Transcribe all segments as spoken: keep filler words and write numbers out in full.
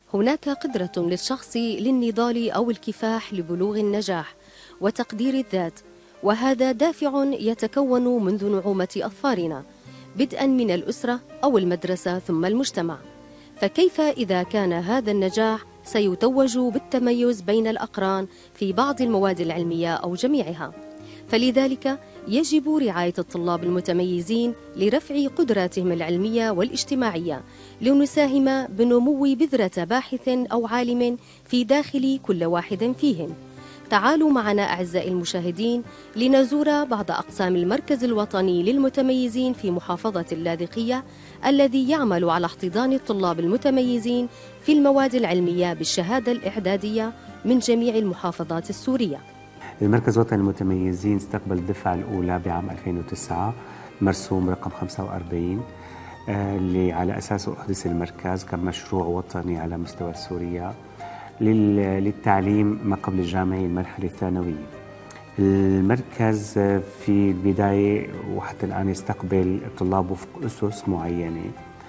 هناك قدرة للشخص للنضال أو الكفاح لبلوغ النجاح وتقدير الذات، وهذا دافع يتكون منذ نعومة أظفارنا، بدءا من الأسرة أو المدرسة ثم المجتمع. فكيف إذا كان هذا النجاح سيتوج بالتميز بين الأقران في بعض المواد العلمية أو جميعها؟ فلذلك يجب رعاية الطلاب المتميزين لرفع قدراتهم العلمية والاجتماعية، لنساهم بنمو بذرة باحث أو عالم في داخل كل واحد فيهم. تعالوا معنا أعزائي المشاهدين لنزور بعض أقسام المركز الوطني للمتميزين في محافظة اللاذقية، الذي يعمل على احتضان الطلاب المتميزين في المواد العلمية بالشهادة الإعدادية من جميع المحافظات السورية. المركز الوطني للمتميزين استقبل الدفعة الأولى بعام ألفين وتسعة، مرسوم رقم خمسة وأربعين، اللي على أساسه أحدث المركز كمشروع وطني على مستوى سوريا للتعليم ما قبل الجامعي المرحلة الثانوية. المركز في البداية وحتى الآن يستقبل الطلاب وفق أسس معينة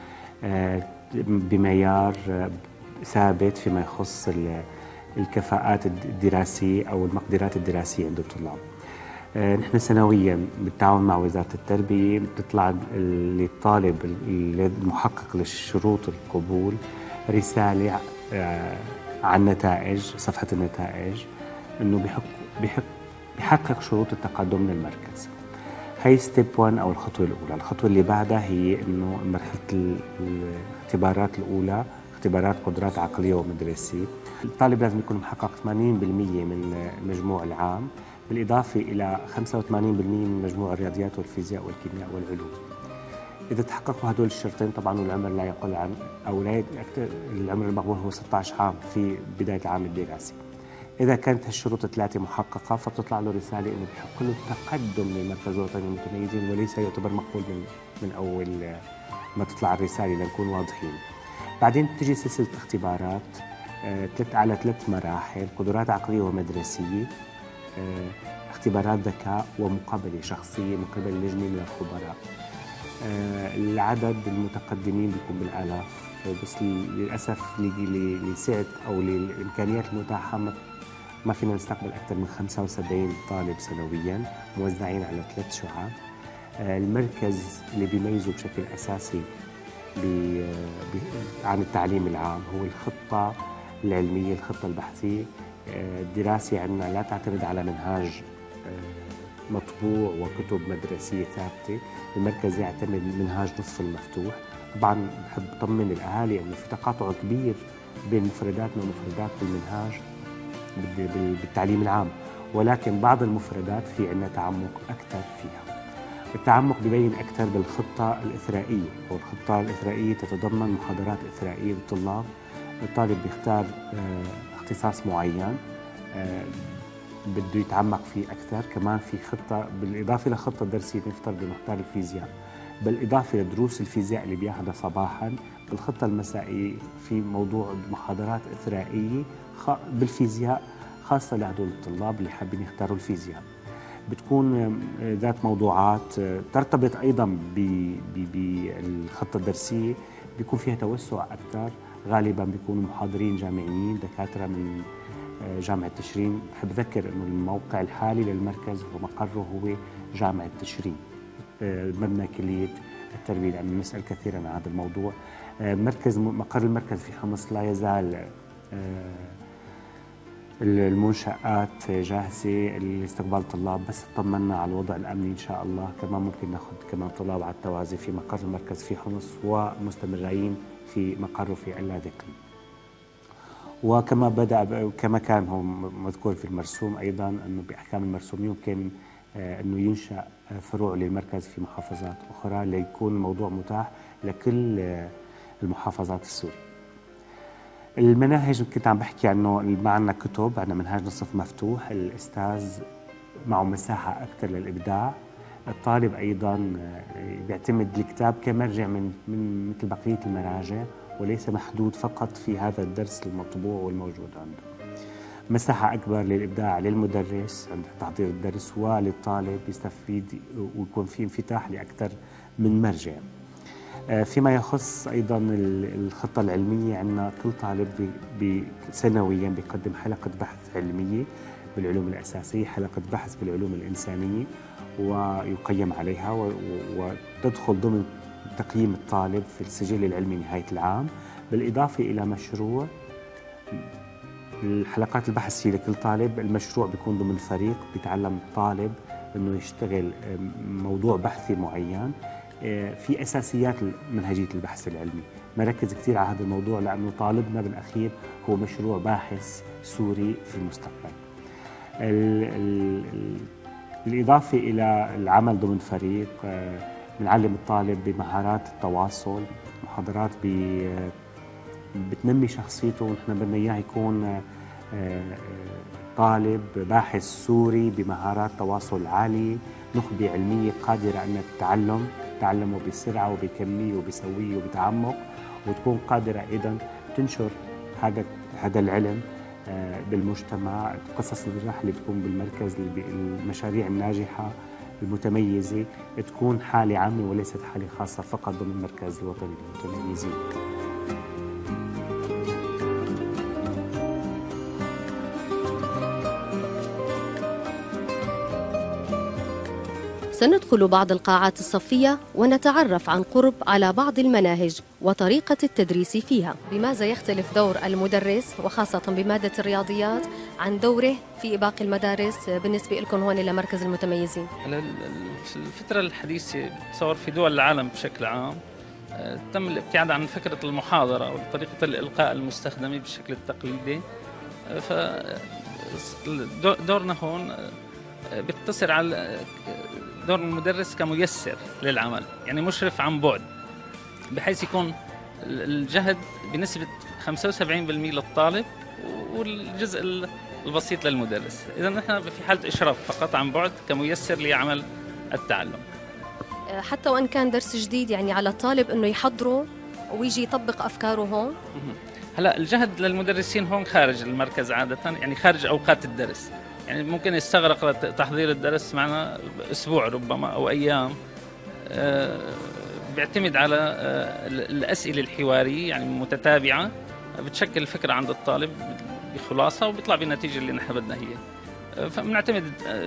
بمعيار ثابت فيما يخص الكفاءات الدراسية أو المقدرات الدراسية عند الطلاب. نحن سنويا بالتعاون مع وزارة التربية بتطلع للطالب المحقق لشروط القبول رسالة عن نتائج صفحة النتائج انه بحق بحق بحقق شروط التقدم للمركز. هي ستيب واحد او الخطوه الاولى. الخطوه اللي بعدها هي انه مرحله الاختبارات الاولى، اختبارات قدرات عقليه ومدرسيه. الطالب لازم يكون محقق ثمانين بالمئة من المجموع العام، بالاضافه الى خمسة وثمانين بالمئة من مجموع الرياضيات والفيزياء والكيمياء والعلوم. إذا تحققوا هدول الشرطين طبعا والعمر لا يقل عن أو لا أكثر، العمر المقبول هو ستة عشر عام في بداية العام الدراسي. إذا كانت هالشروط الثلاثة محققة فبتطلع له رسالة إنه بحق له التقدم للمركز الوطني للمتميزين، وليس يعتبر مقبول من من أول ما تطلع الرسالة لنكون واضحين. بعدين تجي سلسلة اختبارات ثلاث على ثلاث مراحل: قدرات عقلية ومدرسية، اختبارات ذكاء، ومقابلة شخصية من قبل لجنة من الخبراء. العدد المتقدمين بيكون بالآلاف، بس للأسف لسعة أو للإمكانيات المتاحة ما فينا نستقبل أكثر من خمسة وسبعين طالب سنوياً موزعين على ثلاث شعاب. المركز اللي بيميزه بشكل أساسي عن التعليم العام هو الخطة العلمية، الخطة البحثية. الدراسة عندنا لا تعتمد على منهاج مطبوع وكتب مدرسية ثابتة. المركز يعتمد منهاج نصف المفتوح. طبعا بحب أطمن الأهالي أنه في تقاطع كبير بين مفرداتنا ومفردات المنهاج بالتعليم العام، ولكن بعض المفردات في عندنا تعمق أكثر فيها. التعمق ببين أكثر بالخطة الإثرائية، والخطة الإثرائية تتضمن محاضرات إثرائية للطلاب. الطالب بيختار اختصاص معين بده يتعمق فيه أكثر. كمان في خطة بالإضافة لخطة درسية، نفترض إنه اختار الفيزياء، بالإضافة لدروس الفيزياء اللي بياخذها صباحاً، بالخطة المسائية في موضوع محاضرات إثرائية بالفيزياء خاصة لهدول الطلاب اللي حابين يختاروا الفيزياء. بتكون ذات موضوعات ترتبط أيضاً بالخطة الدرسية، بيكون فيها توسع أكثر. غالباً بيكونوا محاضرين جامعيين، دكاترة من جامعة تشرين. بحب أذكر إنه الموقع الحالي للمركز ومقره هو جامعة تشرين، مبنى كلية التربية، لأنه نسأل كثيراً عن هذا الموضوع. مركز مقر المركز في حمص لا يزال المنشآت جاهزة لاستقبال الطلاب، بس اطمنا على الوضع الأمني إن شاء الله. كمان ممكن ناخذ كمان طلاب على التوازي في مقر المركز في حمص، ومستمرين في مقره في اللاذقية. وكما بدأ كما كان هو مذكور في المرسوم أيضاً أنه بأحكام المرسوم يمكن أنه ينشأ فروع للمركز في محافظات أخرى ليكون الموضوع متاح لكل المحافظات السورية. المناهج كنت عم بحكي عنه، ما عندنا كتب، عندنا منهاج نصف مفتوح. الأستاذ معه مساحة أكثر للإبداع. الطالب أيضاً بيعتمد الكتاب كمرجع من من مثل بقية المراجع، وليس محدود فقط في هذا الدرس المطبوع والموجود عنده. مساحة أكبر للإبداع للمدرس عند تحضير الدرس، وللطالب يستفيد ويكون في انفتاح لأكثر من مرجع. فيما يخص أيضا الخطة العلمية، عندنا كل طالب بي سنويا بيقدم حلقة بحث علمية بالعلوم الأساسية، حلقة بحث بالعلوم الإنسانية، ويقيم عليها وتدخل ضمن تقييم الطالب في السجل العلمي نهاية العام، بالإضافة إلى مشروع الحلقات البحث هي لكل طالب. المشروع بيكون ضمن فريق، بيتعلم الطالب أنه يشتغل موضوع بحثي معين في أساسيات منهجية البحث العلمي. نركز كثير على هذا الموضوع لأنه طالبنا بالأخير هو مشروع باحث سوري في المستقبل. ال ال بالإضافة إلى العمل ضمن فريق، بنعلم الطالب بمهارات التواصل، محاضرات بتنمي شخصيته، ونحن بدنا إياه يكون طالب باحث سوري بمهارات تواصل عالية، نخبة علمية قادرة على التعلم، تعلمه بسرعة وبكمية وبسوية وبتعمق، وتكون قادرة أيضا تنشر هذا هذا العلم بالمجتمع. قصص النجاح اللي بتكون بالمركز، المشاريع الناجحة المتميزة تكون حالة عامة وليست حالة خاصة فقط ضمن المركز الوطني للمتميزين. سندخل بعض القاعات الصفية ونتعرف عن قرب على بعض المناهج وطريقة التدريس فيها. بماذا يختلف دور المدرس وخاصة بمادة الرياضيات عن دوره في باقي المدارس بالنسبة لكم هون إلى مركز المتميزين؟ في الفترة الحديثة بتصور في دول العالم بشكل عام تم الابتعاد عن فكرة المحاضرة وطريقة الإلقاء المستخدمة بالشكل التقليدي، فدورنا هون بيقتصر على دور المدرس كميسر للعمل، يعني مشرف عن بعد، بحيث يكون الجهد بنسبة خمسة وسبعين بالمئة للطالب والجزء البسيط للمدرس. إذا نحن في حالة إشراف فقط عن بعد كميسر لعمل التعلم. حتى وإن كان درس جديد، يعني على الطالب إنه يحضره ويجي يطبق أفكاره هون. هلا الجهد للمدرسين هون خارج المركز عادة، يعني خارج أوقات الدرس، يعني ممكن يستغرق تحضير الدرس معنا أسبوع ربما أو أيام. أه بيعتمد على أه الأسئلة الحوارية يعني متتابعة، بتشكل فكرة عند الطالب بخلاصة وبيطلع بالنتيجة اللي نحن بدنا هي. أه فبنعتمد أه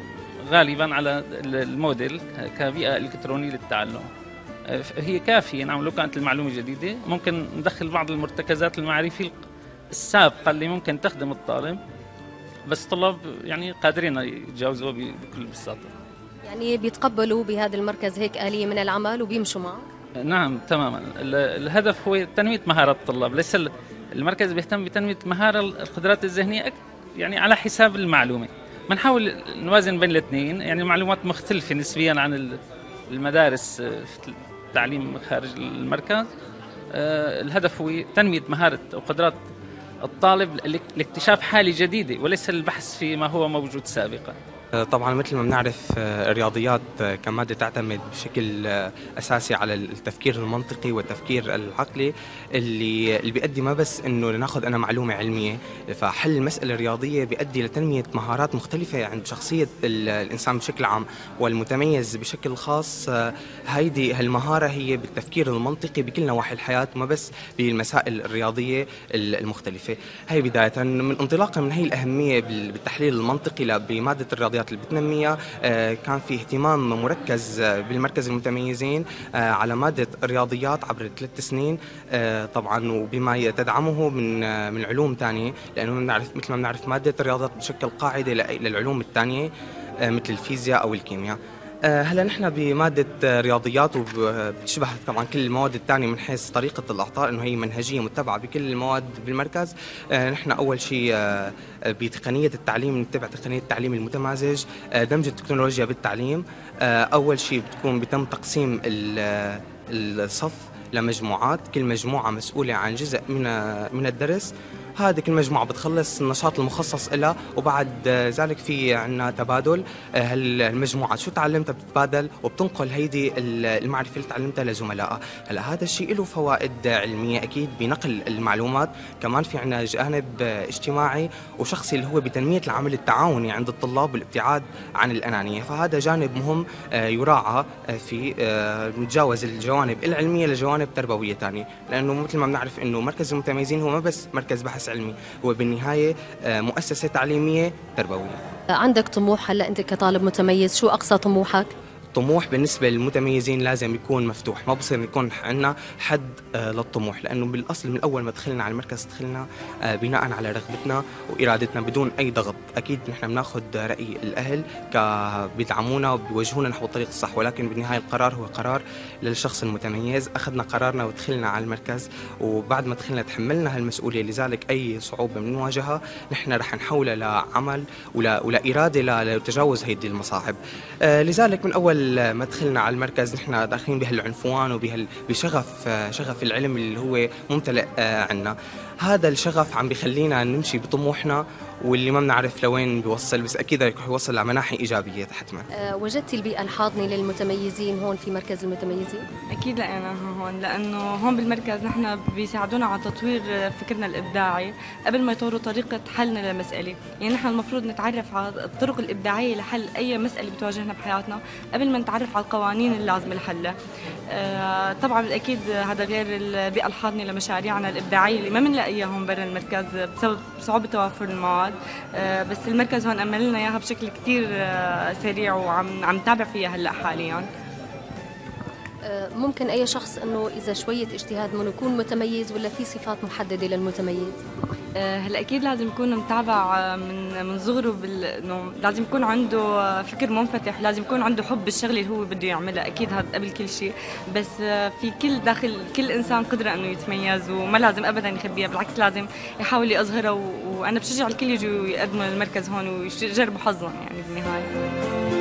غالبا على الموديل كبيئة إلكترونية للتعلم. أه هي كافية، نعم، لو كانت المعلومة جديدة ممكن ندخل بعض المرتكزات المعرفية السابقة اللي ممكن تخدم الطالب، بس الطلاب يعني قادرين يتجاوزوها بكل بساطة. يعني بيتقبلوا بهذا المركز هيك آلية من العمل وبيمشوا معه؟ نعم تماما. الهدف هو تنمية مهارات الطلاب، ليس المركز بيهتم بتنمية مهارة القدرات الذهنية يعني على حساب المعلومة. بنحاول نوازن بين الاثنين، يعني المعلومات مختلفة نسبيا عن المدارس في التعليم خارج المركز. الهدف هو تنمية مهارة وقدرات الطالب لاكتشاف حالة جديدة وليس البحث فيما هو موجود سابقا. طبعا مثل ما بنعرف الرياضيات كمادة تعتمد بشكل أساسي على التفكير المنطقي والتفكير العقلي اللي اللي بيؤدي ما بس إنه ناخذ أنا معلومة علمية، فحل المسألة الرياضية بيؤدي لتنمية مهارات مختلفة عند شخصية الإنسان بشكل عام، والمتميز بشكل خاص هيدي هالمهارة هي بالتفكير المنطقي بكل نواحي الحياة ما بس بالمسائل الرياضية المختلفة. هي بداية من انطلاقا من هي الأهمية بالتحليل المنطقي بمادة الرياضيات اللي بتنميها، كان في اهتمام مركز بالمركز المتميزين على مادة الرياضيات عبر ثلاث سنين طبعا، وبما تدعمه من من علوم ثانية، لأنه بنعرف مثل ما بنعرف مادة الرياضيات بشكل قاعدة للعلوم الثانية مثل الفيزياء أو الكيمياء. هلا نحن بمادة رياضيات وبتشبه طبعا كل المواد الثانية من حيث طريقة الإعطاء، إنه هي منهجية متبعة بكل المواد بالمركز. نحن أول شيء بتقنية التعليم نتبع تقنية التعليم المتمازج، دمج التكنولوجيا بالتعليم. أول شيء بتكون بتم تقسيم الصف لمجموعات، كل مجموعة مسؤولة عن جزء من من الدرس. هذه المجموعة بتخلص النشاط المخصص لها، وبعد ذلك في عنا تبادل. هالمجموعة شو تعلمتها بتتبادل وبتنقل هيدي المعرفة اللي تعلمتها لزملائها. هلا هذا الشيء له فوائد علمية أكيد بنقل المعلومات، كمان في عنا جانب اجتماعي وشخصي اللي هو بتنمية العمل التعاوني عند الطلاب والابتعاد عن الأنانية، فهذا جانب مهم يراعى في نتجاوز الجوانب العلمية لجوانب تربوية ثانية، لأنه مثل ما بنعرف إنه مركز المتميزين هو ما بس مركز بحث علمي، هو بالنهاية مؤسسة تعليمية تربوية. عندك طموح هلا أنت كطالب متميز، شو أقصى طموحك؟ الطموح بالنسبة للمتميزين لازم يكون مفتوح، ما بصير يكون عندنا حد آه للطموح، لأنه بالأصل من أول ما دخلنا على المركز دخلنا آه بناء على رغبتنا وإرادتنا بدون أي ضغط. أكيد نحن بناخذ رأي الأهل بيدعمونا وبيوجهونا نحو الطريق الصح، ولكن بالنهاية القرار هو قرار للشخص المتميز. أخذنا قرارنا ودخلنا على المركز، وبعد ما دخلنا تحملنا هالمسؤولية، لذلك أي صعوبة بنواجهها نحن رح نحولها لعمل ولا ولا إرادة لتجاوز هيدي المصاعب. آه لذلك من أول ما دخلنا على المركز نحن داخلين بهالعنفوان وبشغف شغف العلم اللي هو ممتلئ عنا. هذا الشغف عم بيخلينا نمشي بطموحنا، واللي ما بنعرف لوين بيوصل، بس اكيد رح يوصل لمناحي ايجابيه حتما. أه وجدتي البيئه الحاضنه للمتميزين هون في مركز المتميزين؟ اكيد لقيناها هون، لانه هون بالمركز نحن بيساعدونا على تطوير فكرنا الابداعي قبل ما يطوروا طريقه حلنا للمساله. يعني نحن المفروض نتعرف على الطرق الابداعيه لحل اي مساله بتواجهنا بحياتنا قبل ما نتعرف على القوانين اللازمه لحلها. أه طبعا اكيد هذا غير البيئه الحاضنه لمشاريعنا الابداعيه اللي ما بنلاقيها هون برا المركز بسبب صعوبه توافر المواد. أه بس المركز هون أمل لنا إياها بشكل كتير أه سريع، وعم عم تابع فيها هلا حاليا. أه ممكن أي شخص إنه إذا شوية اجتهاد منه يكون متميز، ولا في صفات محددة للمتميز؟ أه هلا أكيد لازم يكون متابع من من صغره بال... إنه لازم يكون عنده فكر منفتح، لازم يكون عنده حب بالشغله اللي هو بده يعملها، أكيد هذا قبل كل شيء. بس أه في كل داخل كل إنسان قدرة إنه يتميز، وما لازم أبدا يخبيها، بالعكس لازم يحاول يظهرها. و... وأنا بشجع الكل يجوا يقدموا المركز هون ويجربوا حظهم يعني بالنهاية.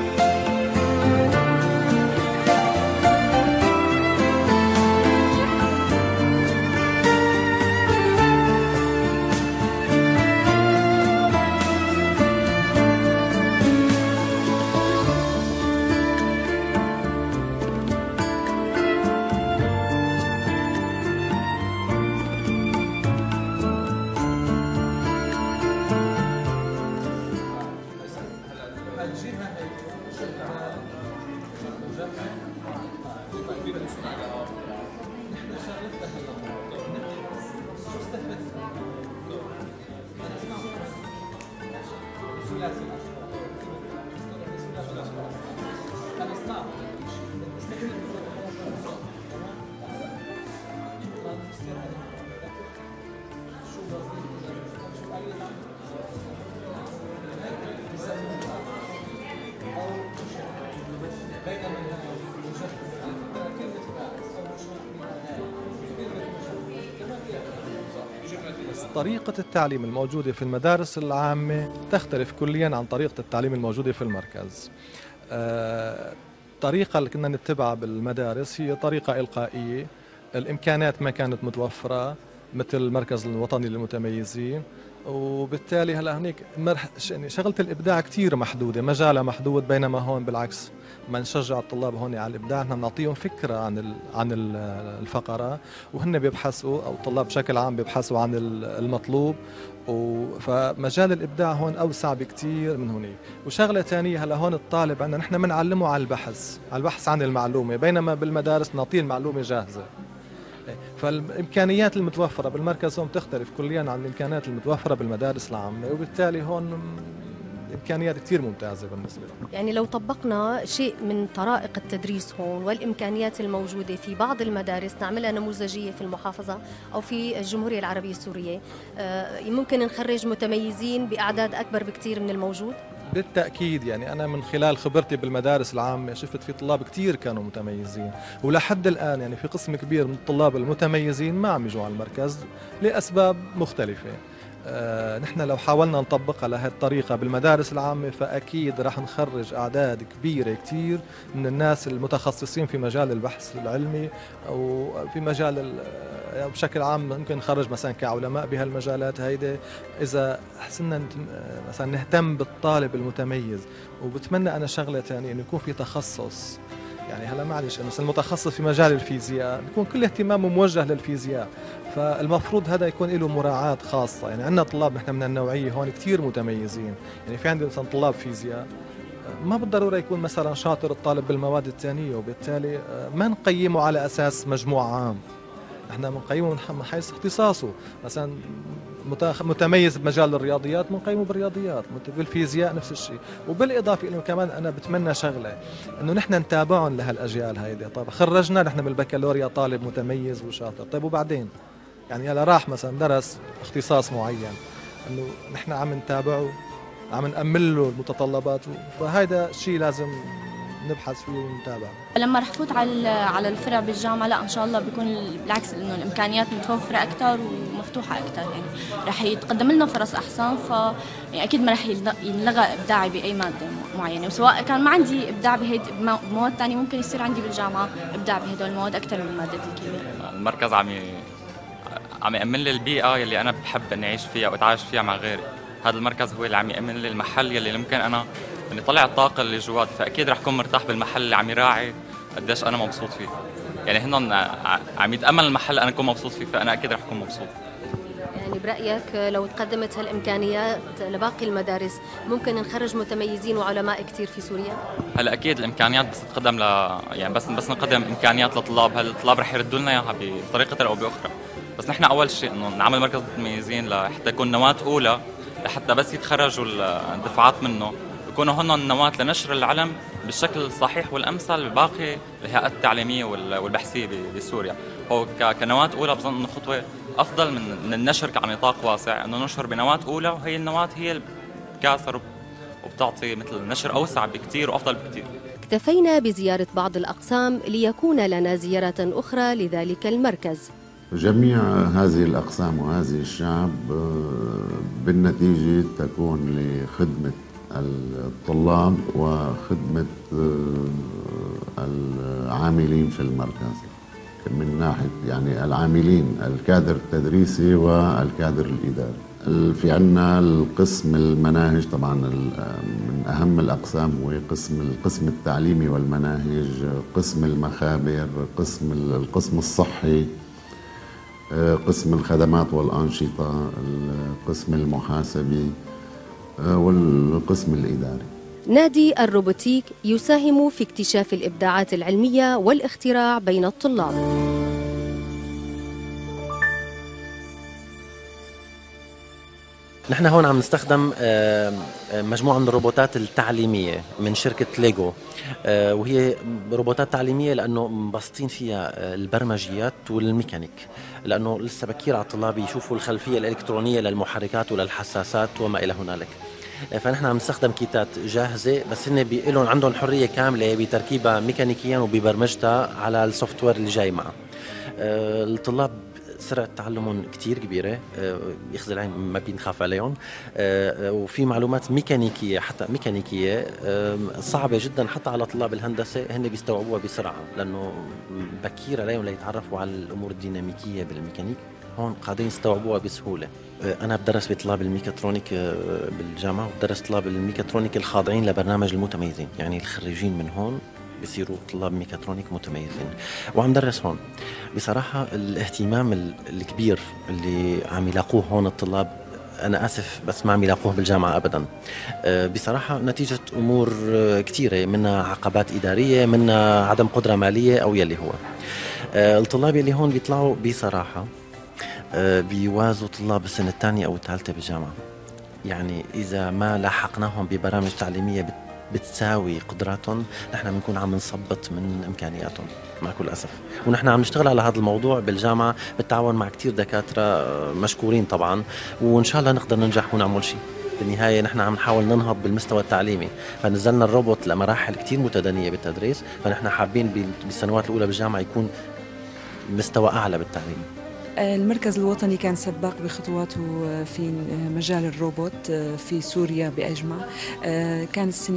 طريقة التعليم الموجودة في المدارس العامة تختلف كليا عن طريقة التعليم الموجودة في المركز. الطريقة اللي كنا نتبعها بالمدارس هي طريقة إلقائية، الإمكانات ما كانت متوفرة مثل المركز الوطني للمتميزين، وبالتالي هلا هنيك يعني شغلة الإبداع كتير محدودة، مجالها محدود. بينما هون بالعكس ما نشجع الطلاب هون على الإبداع، نحن بنعطيهم فكرة عن عن الفقرة، وهن بيبحثوا أو الطلاب بشكل عام بيبحثوا عن المطلوب. فمجال الإبداع هون أوسع بكتير من هونيك. وشغلة ثانية هلا هون الطالب عندنا نحن بنعلمه على البحث، على البحث عن المعلومة، بينما بالمدارس نعطيه المعلومة جاهزة. فالإمكانيات المتوفرة بالمركز هون تختلف كليا عن الإمكانيات المتوفرة بالمدارس العامة، وبالتالي هون إمكانيات كتير ممتازة بالنسبة لنا. يعني لو طبقنا شيء من طرائق التدريس هون والإمكانيات الموجودة في بعض المدارس نعملها نموذجية في المحافظة أو في الجمهورية العربية السورية، ممكن نخرج متميزين بأعداد أكبر بكتير من الموجود؟ بالتأكيد. يعني أنا من خلال خبرتي بالمدارس العامة شفت في طلاب كتير كانوا متميزين، ولحد الآن يعني في قسم كبير من الطلاب المتميزين ما عم يجوا على المركز لأسباب مختلفة. آه نحن لو حاولنا نطبقها لهذه الطريقة بالمدارس العامة فأكيد راح نخرج أعداد كبيرة كتير من الناس المتخصصين في مجال البحث العلمي أو في مجال يعني بشكل عام. ممكن نخرج مثلا كعلماء بهالمجالات هيدي إذا حسنا مثلا نهتم بالطالب المتميز. وبتمنى أنا شغلة ثانية إنه يكون في تخصص. يعني هلا معلش مثلا المتخصص في مجال الفيزياء بيكون كل اهتمامه موجه للفيزياء، فالمفروض هذا يكون له مراعاة خاصة. يعني عندنا طلاب نحن من النوعية هون كثير متميزين، يعني في عندنا مثلا طلاب فيزياء ما بالضرورة يكون مثلا شاطر الطالب بالمواد الثانية، وبالتالي ما نقيمه على أساس مجموع عام، احنا بنقيمه من حيث اختصاصه. مثلا متميز بمجال الرياضيات بنقيمه بالرياضيات، بالفيزياء نفس الشيء. وبالاضافه انه كمان انا بتمنى شغله انه نحن نتابعهم لهالاجيال هيدي. طيب خرجنا نحن بالبكالوريا طالب متميز وشاطر، طيب وبعدين يعني هلا راح مثلا درس اختصاص معين، انه نحن عم نتابعه عم نأمن له المتطلبات، فهذا الشيء لازم نبحث فيه ونتابعه. لما رح فوت على على الفرع بالجامعه لا ان شاء الله بيكون بالعكس، انه الامكانيات متوفره اكثر ومفتوحه اكثر، يعني رح يتقدم لنا فرص احسن. ف يعني اكيد ما رح ينلغى ابداعي باي ماده معينه، وسواء كان ما عندي ابداع بهيدي بمواد ثانيه ممكن يصير عندي بالجامعه ابداع بهدول المواد اكثر من ماده الكيمياء. المركز عم ي... عم يأمن لي البيئه يلي انا بحب اني اعيش فيها واتعايش فيها مع غيري. هذا المركز هو اللي عم يأمن لي المحل يلي ممكن انا اني طلع الطاقه اللي جواتي، فاكيد رح اكون مرتاح بالمحل اللي عم يراعي قديش انا مبسوط فيه. يعني هن عم يتامل المحل انا اكون مبسوط فيه، فانا اكيد رح اكون مبسوط. يعني برايك لو تقدمت هالامكانيات لباقي المدارس ممكن نخرج متميزين وعلماء كثير في سوريا؟ هلا اكيد الامكانيات بس تقدم ل يعني بس بس نقدم امكانيات للطلاب، هل الطلاب رح يردوا لنا اياها بطريقه او باخرى. بس نحن اول شيء انه نعمل مركز متميزين لحتى يكون نواه اولى، لحتى بس يتخرجوا الدفعات منه يكونوا هن النواة لنشر العلم بالشكل الصحيح والامثل بباقي الهيئات التعليميه والبحثيه بسوريا. هو كنواة اولى بظن انه خطوه افضل من النشر كنطاق واسع، انه ننشر بنواة اولى وهي النواة هي اللي بتكاثر وبتعطي مثل نشر اوسع بكثير وافضل بكثير. اكتفينا بزياره بعض الاقسام ليكون لنا زياره اخرى لذلك المركز. جميع هذه الأقسام وهذه الشعب بالنتيجة تكون لخدمة الطلاب وخدمة العاملين في المركز من ناحية يعني العاملين الكادر التدريسي والكادر الإداري. في عنا القسم المناهج طبعا من أهم الأقسام هو قسم القسم التعليمي والمناهج، قسم المخابر، قسم القسم الصحي، قسم الخدمات والأنشطة، القسم المحاسبي والقسم الإداري. نادي الروبوتيك يساهم في اكتشاف الإبداعات العلمية والاختراع بين الطلاب. نحن هون عم نستخدم مجموعة من الروبوتات التعليمية من شركة ليجو، وهي روبوتات تعليمية لأنه مبسطين فيها البرمجيات والميكانيك، لأنه لسه بكير على الطلاب يشوفوا الخلفية الإلكترونية للمحركات وللحساسات وما إلى هنالك. فنحن عم نستخدم كيتات جاهزة بس هن بيقولون عندهم حرية كاملة بتركيبها ميكانيكيا وببرمجتها على السوفت وير اللي جاي معها. الطلاب سرعة تعلمهم كتير كبيرة، يخزي العين ما بينخاف عليهم، وفي معلومات ميكانيكية حتى ميكانيكية صعبة جدا حتى على طلاب الهندسة، هن بيستوعبوها بسرعة لأنه بكير عليهم ليتعرفوا على الأمور الديناميكية بالميكانيك، هون قاعدين يستوعبوها بسهولة. أنا بدرس بطلاب الميكاترونيك بالجامعة، وبدرس طلاب الميكاترونيك الخاضعين لبرنامج المتميزين، يعني الخريجين من هون بيصيروا طلاب ميكاترونيك متميزين، وعم درس هون. بصراحة الاهتمام الكبير اللي عم يلاقوه هون الطلاب، أنا آسف بس ما عم يلاقوه بالجامعة أبدا، بصراحة نتيجة أمور كثيرة، منها عقبات إدارية، منها عدم قدرة مالية أو يلي هو. الطلاب اللي هون بيطلعوا بصراحة بيوازوا طلاب السنة الثانية أو الثالثة بالجامعة، يعني إذا ما لاحقناهم ببرامج تعليمية بتساوي قدراتهم، نحن بنكون عم نصبط من إمكانياتهم مع كل أسف. ونحن عم نشتغل على هذا الموضوع بالجامعة بالتعاون مع كتير دكاترة مشكورين طبعا، وإن شاء الله نقدر ننجح ونعمل شيء. بالنهاية نحن عم نحاول ننهض بالمستوى التعليمي، فنزلنا الروبوت لمراحل كتير متدنية بالتدريس، فنحن حابين بالسنوات الأولى بالجامعة يكون مستوى أعلى بالتعليم. المركز الوطني كان سباق بخطواته في مجال الروبوت في سوريا بأجمع. كان السنة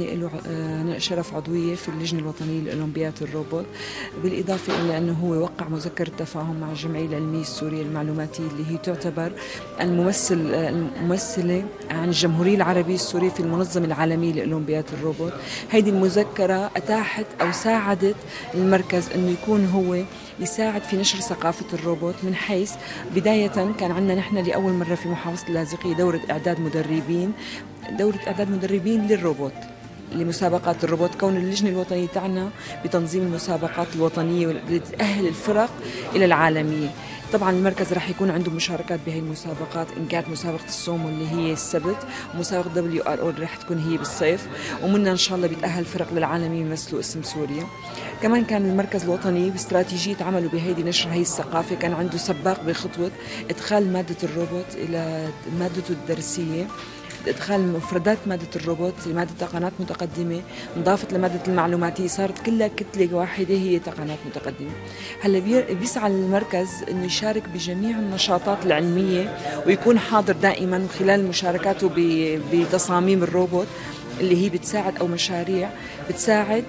له شرف عضوية في اللجنة الوطنية لأولمبيات الروبوت، بالإضافة إلى أنه هو وقع مذكرة تفاهم مع الجمعية العلمية السورية المعلوماتية اللي هي تعتبر الممثل الممثلة عن الجمهورية العربية السورية في المنظمة العالمية لأولمبيات الروبوت. هذه المذكرة أتاحت أو ساعدت المركز أنه يكون هو يساعد في نشر ثقافة الروبوت، من حيث بداية كان عندنا نحن لأول مرة في محافظة اللاذقية دورة إعداد مدربين دورة إعداد مدربين للروبوت لمسابقات الروبوت، كون اللجنة الوطنية تعنى بتنظيم المسابقات الوطنية اللي تأهل الفرق إلى العالمية. طبعا المركز راح يكون عنده مشاركات بهي المسابقات، إن كانت مسابقة السومو اللي هي السبت، ومسابقة دبليو ار او اللي راح تكون هي بالصيف، ومنها إن شاء الله بيتأهل فرق للعالمية يمثلوا اسم سوريا. كمان كان المركز الوطني باستراتيجية عمله بهيدي نشر هي الثقافة كان عنده سباق بخطوة إدخال مادة الروبوت إلى مادته الدرسية، إدخال مفردات مادة الروبوت لمادة تقنيات متقدمة انضافت لمادة المعلوماتية، صارت كلها كتلة واحدة هي تقنيات متقدمة. هلا بيسعى المركز إنه يشارك بجميع النشاطات العلمية ويكون حاضر دائما خلال مشاركاته بتصاميم الروبوت اللي هي بتساعد أو مشاريع بتساعد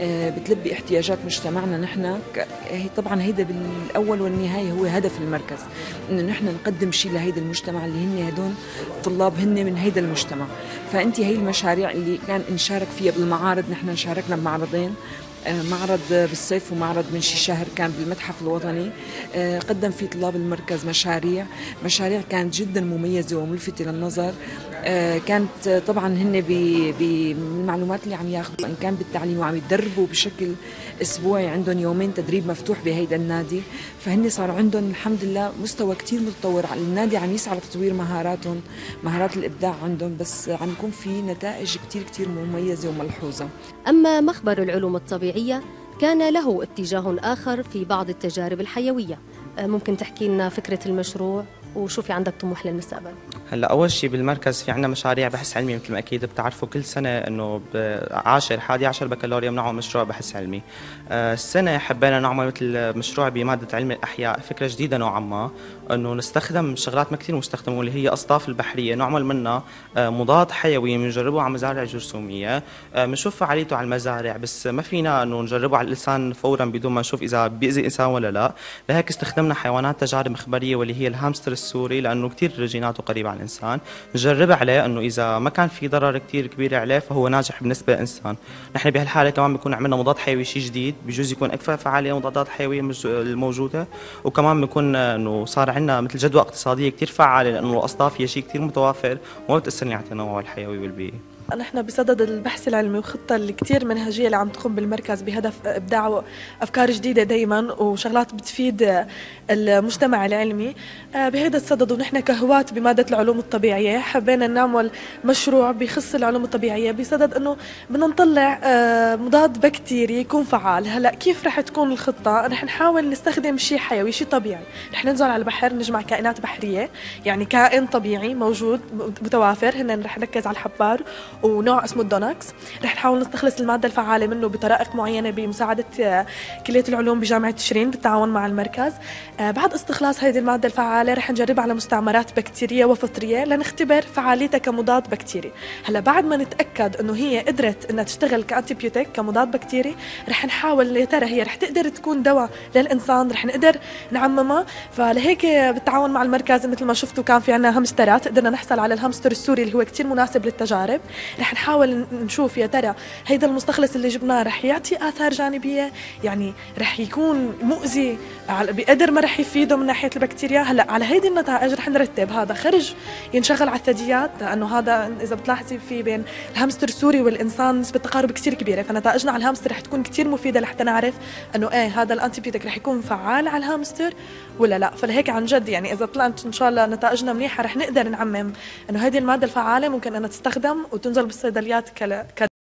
بتلبي احتياجات مجتمعنا. نحن هي طبعا هيدا بالأول والنهاية هو هدف المركز، إنه نحن نقدم شيء لهيدا المجتمع اللي هن هدول طلاب هن من هيدا المجتمع. فأنت هي المشاريع اللي كان نشارك فيها بالمعارض، نحن شاركنا بمعرضين، معرض بالصيف ومعرض من شي شهر كان بالمتحف الوطني، قدم فيه طلاب المركز مشاريع مشاريع كانت جدا مميزة وملفتة للنظر. كانت طبعا هن بالمعلومات اللي عم ياخذوا ان كان بالتعليم وعم يتدربوا بشكل اسبوعي، عندهم يومين تدريب مفتوح بهيدا النادي، فهن صار عندهم الحمد لله مستوى كتير متطور. النادي عم يسعى لتطوير مهاراتهم، مهارات الابداع عندهم، بس عم يكون في نتائج كتير كتير مميزة وملحوظة. أما مخبر العلوم الطبيعية كان له اتجاه آخر في بعض التجارب الحيوية. ممكن تحكي لنا فكرة المشروع وشو في عندك طموح للمستقبل؟ هلا اول شيء بالمركز في عندنا مشاريع بحث علمي، مثل ما اكيد بتعرفوا كل سنه انه بعاشر حادي عشر بكالوريا بنعمل مشروع بحث علمي. آه السنه حبينا نعمل مثل مشروع بماده علم الاحياء، فكره جديده نوعا ما، انه نستخدم شغلات ما كثير مستخدمه اللي هي اصداف البحريه، نعمل منها آه مضاد حيوي بنجربه على مزارع جرثوميه، بنشوف آه فعاليته على المزارع، بس ما فينا انه نجربه على الانسان فورا بدون ما نشوف اذا بيأذي انسان ولا لا. لهيك استخدمنا حيوانات تجارب مخبريه واللي هي الهامستر السوري، لانه كثير جيناته قريبه على الانسان، نجربها عليه انه اذا ما كان في ضرر كثير كبير عليه فهو ناجح بالنسبه للانسان. نحن بهالحاله كمان بنكون عملنا مضاد حيوي شيء جديد، بجوز يكون اكثر فعاليه مضادات حيويه الموجوده، وكمان بنكون انه صار عندنا مثل جدوى اقتصاديه كثير فعاله، لانه الاصداف هي شيء كثير متوافر وما بتاثر على التنوع الحيوي والبيئي. نحن بصدد البحث العلمي وخطة اللي كتير منهجية اللي عم تقوم بالمركز بهدف إبداع أفكار جديدة دايما وشغلات بتفيد المجتمع العلمي. بهذا الصدد ونحن كهواة بمادة العلوم الطبيعية حبينا نعمل مشروع بخص العلوم الطبيعية بصدد أنه بدنا نطلع مضاد بكتيري يكون فعال. هلأ كيف رح تكون الخطة؟ رح نحاول نستخدم شيء حيوي شيء طبيعي، رح ننزل على البحر نجمع كائنات بحرية، يعني كائن طبيعي موجود متوافر، هن رح نركز على الحبار ونوع اسمه الدونكس، رح نحاول نستخلص المادة الفعالة منه بطرائق معينة بمساعدة كلية العلوم بجامعة تشرين بالتعاون مع المركز. بعد استخلاص هذه المادة الفعالة رح نجربها على مستعمرات بكتيرية وفطرية لنختبر فعاليتها كمضاد بكتيري. هلا بعد ما نتأكد انه هي قدرت انها تشتغل كأنتيبيوتيك كمضاد بكتيري، رح نحاول يا ترى هي رح تقدر تكون دواء للإنسان، رح نقدر نعممها. فلهيك بالتعاون مع المركز مثل ما شفتوا كان في عنا همسترات، قدرنا نحصل على الهامستر السوري اللي هو كتير مناسب للتجارب. رح نحاول نشوف يا ترى هيدا المستخلص اللي جبناه رح يعطي آثار جانبية، يعني رح يكون مؤذي بقدر ما رح يفيده من ناحية البكتيريا. هلا على هيدي النتائج رح نرتب هذا خرج ينشغل على الثدييات، لأنه هذا إذا بتلاحظي في بين الهامستر السوري والإنسان نسبة تقارب كتير كبيرة، فنتائجنا على الهامستر رح تكون كتير مفيدة لحتى نعرف إنه إيه هذا الأنتيبيوتيك رح يكون فعال على الهامستر ولا لا. فلهيك عن جد يعني إذا طلعت إن شاء الله نتائجنا منيحة رح نقدر نعمم إنه هذه المادة الفعالة ممكن أنها تستخدم وتنزل بالصيدليات ك